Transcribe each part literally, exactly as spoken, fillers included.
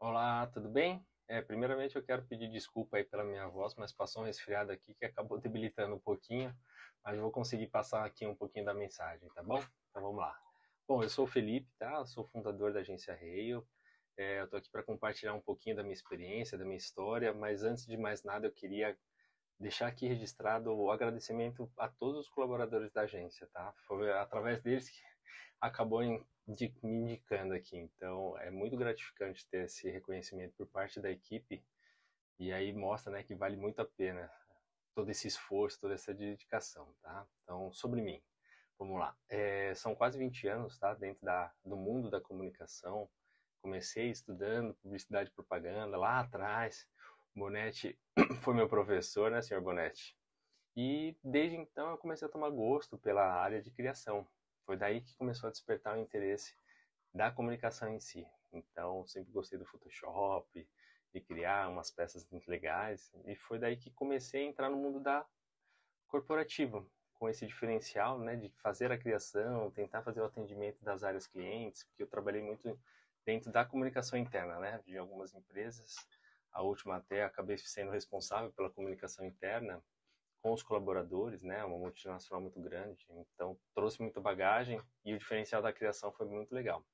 Olá, tudo bem? É, primeiramente eu quero pedir desculpa aí pela minha voz, mas passou um resfriado aqui que acabou debilitando um pouquinho, mas vou conseguir passar aqui um pouquinho da mensagem, tá bom? Então vamos lá. Bom, eu sou o Felipe, tá? Eu sou fundador da agência Rail. É, eu tô aqui para compartilhar um pouquinho da minha experiência, da minha história, mas antes de mais nada eu queria deixar aqui registrado o agradecimento a todos os colaboradores da agência, tá? Foi através deles que acabou em- de- me indicando aqui. Então, é muito gratificante ter esse reconhecimento por parte da equipe e aí mostra, né, que vale muito a pena todo esse esforço, toda essa dedicação, tá? Então, sobre mim, vamos lá. É, são quase vinte anos, tá, dentro da, do mundo da comunicação. Comecei estudando publicidade e propaganda lá atrás. O Bonetti foi meu professor, né, senhor Bonetti? E desde então eu comecei a tomar gosto pela área de criação. Foi daí que começou a despertar o interesse da comunicação em si. Então, sempre gostei do Photoshop, de criar umas peças muito legais, e foi daí que comecei a entrar no mundo da corporativa, com esse diferencial, né, de fazer a criação, tentar fazer o atendimento das áreas clientes, porque eu trabalhei muito dentro da comunicação interna, né, de algumas empresas. A última até acabei sendo responsável pela comunicação interna com os colaboradores, né, uma multinacional muito grande, então trouxe muita bagagem e o diferencial da criação foi muito legal.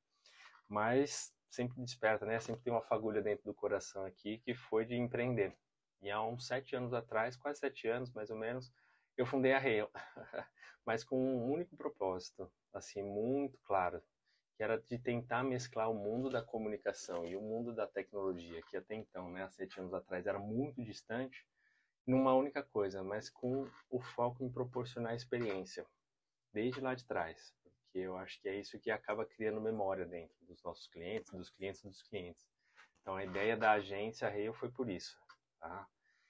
Mas sempre desperta, né, sempre tem uma fagulha dentro do coração aqui que foi de empreender. E há uns sete anos atrás, quase sete anos mais ou menos, eu fundei a Rail, mas com um único propósito, assim, muito claro, que era de tentar mesclar o mundo da comunicação e o mundo da tecnologia, que até então, né, há sete anos atrás, era muito distante, numa única coisa, mas com o foco em proporcionar experiência, desde lá de trás, porque eu acho que é isso que acaba criando memória dentro dos nossos clientes, dos clientes dos clientes. Então a ideia da agência Rail foi por isso, tá?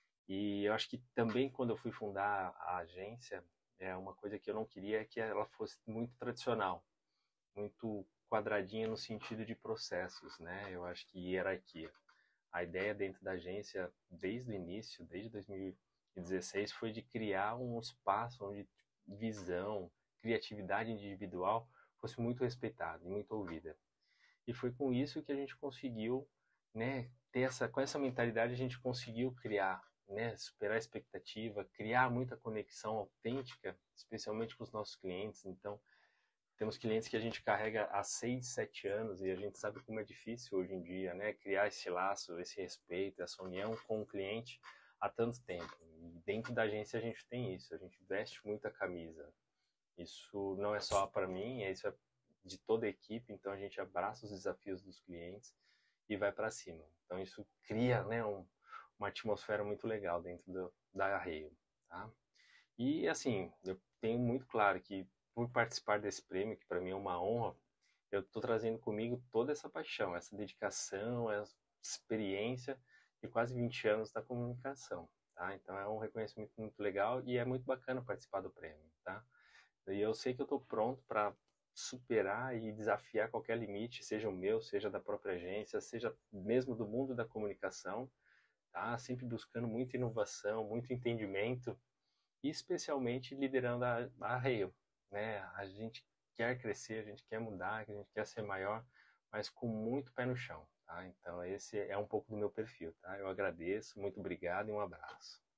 E eu acho que também quando eu fui fundar a agência, é uma coisa que eu não queria é que ela fosse muito tradicional, muito quadradinha no sentido de processos, né? Eu acho que hierarquia. A ideia dentro da agência, desde o início, desde dois mil e dezesseis, foi de criar um espaço onde visão, criatividade individual fosse muito respeitada e muito ouvida. E foi com isso que a gente conseguiu, né, ter essa, com essa mentalidade a gente conseguiu criar, né, superar a expectativa, criar muita conexão autêntica, especialmente com os nossos clientes. Então, temos clientes que a gente carrega há seis, sete anos e a gente sabe como é difícil hoje em dia, né? Criar esse laço, esse respeito, essa união com o cliente há tanto tempo. E dentro da agência a gente tem isso, a gente veste muita camisa. Isso não é só para mim, é isso é de toda a equipe, então a gente abraça os desafios dos clientes e vai para cima. Então isso cria, né, um, uma atmosfera muito legal dentro do, da Arreio, tá? E assim, eu tenho muito claro que por participar desse prêmio, que para mim é uma honra, eu estou trazendo comigo toda essa paixão, essa dedicação, essa experiência de quase vinte anos da comunicação, tá? Então é um reconhecimento muito legal e é muito bacana participar do prêmio, tá? E eu sei que eu estou pronto para superar e desafiar qualquer limite, seja o meu, seja da própria agência, seja mesmo do mundo da comunicação, tá? Sempre buscando muita inovação, muito entendimento e especialmente liderando a, a Rail, né? A gente quer crescer, a gente quer mudar, a gente quer ser maior, mas com muito pé no chão, tá? Então esse é um pouco do meu perfil, tá? Eu agradeço, muito obrigado e um abraço.